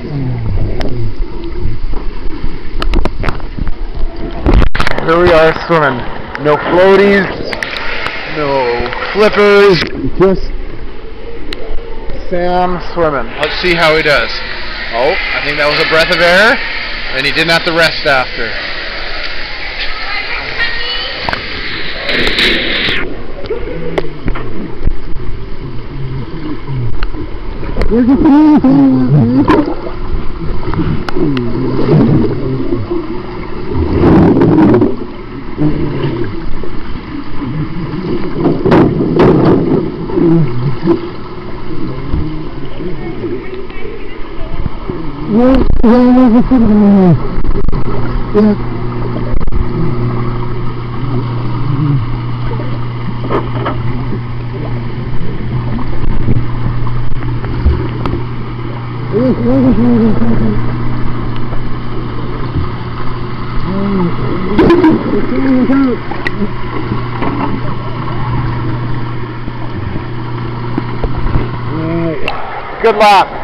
Here we are swimming. No floaties, no flippers, just Sam swimming. Let's see how he does. Oh, I think that was a breath of air, and he didn't have to rest after. Good luck.